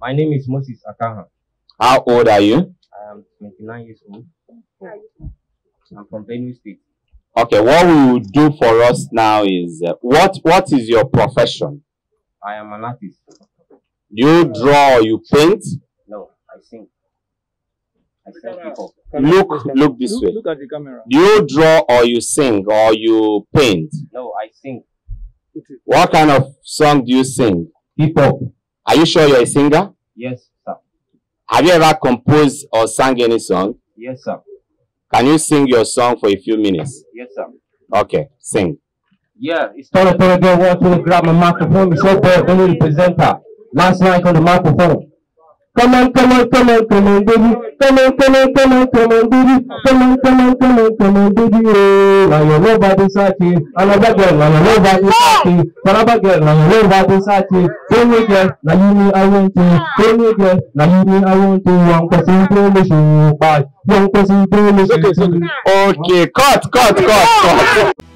My name is Moses Akaha. How old are you? I am 29 years old. I'm from Benue State. Okay, what we will do for us now is, what is your profession? I am an artist. Do you draw or you paint? No, I sing. I sing people. Look this way. Look at the camera. Do you draw or you sing or you paint? No, I sing. What kind of song do you sing? Hip hop. Are you sure you're a singer? Yes, sir. Have you ever composed or sang any song? Yes, sir. Can you sing your song for a few minutes? Yes, sir. Okay, sing. Yeah, it's time to get one to grab my microphone. It's so bad, I need a presenter. Last night on the microphone. Come on, come on, come on, come on, baby. Come on, come on, come on, come on, baby. Come on, come on, come on, come on, baby. Oh, now you're nobody's sati. Another girl, now you're nobody's sati. Another girl, now you're nobody's sati. Only girl, now you me I want to. Only girl, now you me I want to. One person promotion, bye. One person promotion. Okay, cut.